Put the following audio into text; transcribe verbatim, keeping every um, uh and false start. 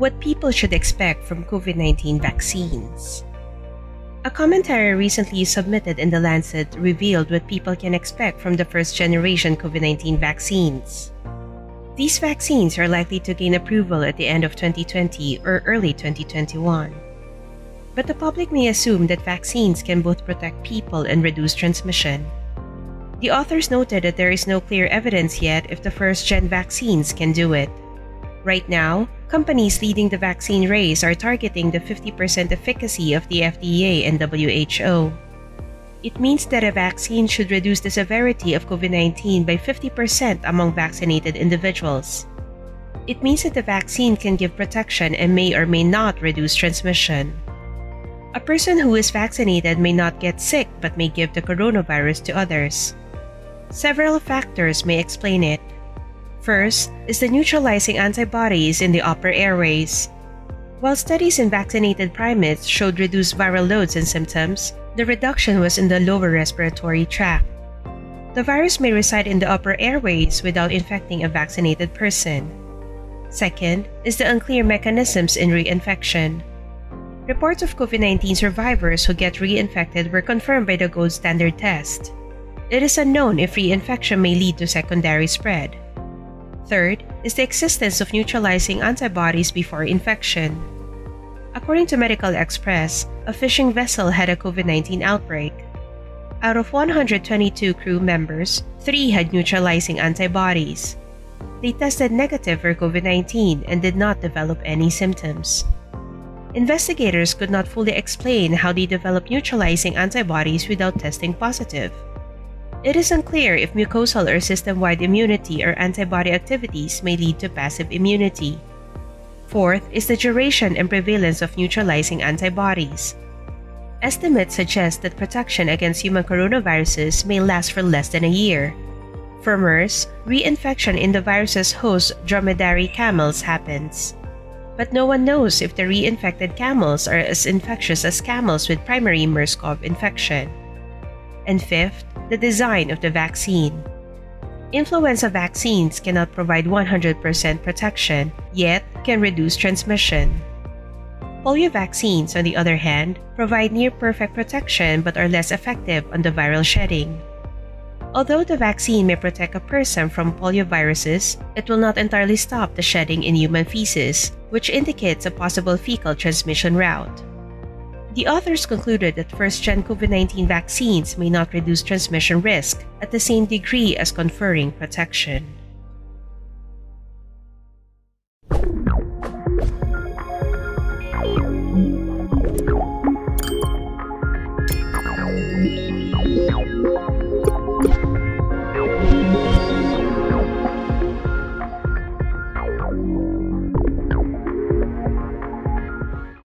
What people should expect from COVID nineteen vaccines. A commentary recently submitted in The Lancet revealed what people can expect from the first-generation COVID nineteen vaccines. These vaccines are likely to gain approval at the end of twenty twenty or early twenty twenty-one. But the public may assume that vaccines can both protect people and reduce transmission. The authors noted that there is no clear evidence yet if the first-gen vaccines can do it. Right now, companies leading the vaccine race are targeting the fifty percent efficacy of the F D A and W H O. It means that a vaccine should reduce the severity of COVID nineteen by fifty percent among vaccinated individuals. It means that the vaccine can give protection and may or may not reduce transmission. A person who is vaccinated may not get sick but may give the coronavirus to others. Several factors may explain it. First is the neutralizing antibodies in the upper airways. While studies in vaccinated primates showed reduced viral loads and symptoms, the reduction was in the lower respiratory tract. The virus may reside in the upper airways without infecting a vaccinated person. Second is the unclear mechanisms in reinfection. Reports of COVID nineteen survivors who get reinfected were confirmed by the gold standard test. It is unknown if reinfection may lead to secondary spread. Third is the existence of neutralizing antibodies before infection. According to Medical Express, a fishing vessel had a COVID nineteen outbreak. Out of one hundred twenty-two crew members, three had neutralizing antibodies. They tested negative for COVID nineteen and did not develop any symptoms. Investigators could not fully explain how they developed neutralizing antibodies without testing positive. It is unclear if mucosal or system-wide immunity or antibody activities may lead to passive immunity. Fourth is the duration and prevalence of neutralizing antibodies. Estimates suggest that protection against human coronaviruses may last for less than a year. For MERS, reinfection in the virus's host dromedary camels happens. But no one knows if the reinfected camels are as infectious as camels with primary MERS-CoV infection. And fifth, the design of the vaccine. Influenza vaccines cannot provide one hundred percent protection, yet can reduce transmission. Polio vaccines, on the other hand, provide near-perfect protection but are less effective on the viral shedding. Although the vaccine may protect a person from polioviruses, it will not entirely stop the shedding in human feces, which indicates a possible fecal transmission route. The authors concluded that first-gen COVID nineteen vaccines may not reduce transmission risk at the same degree as conferring protection.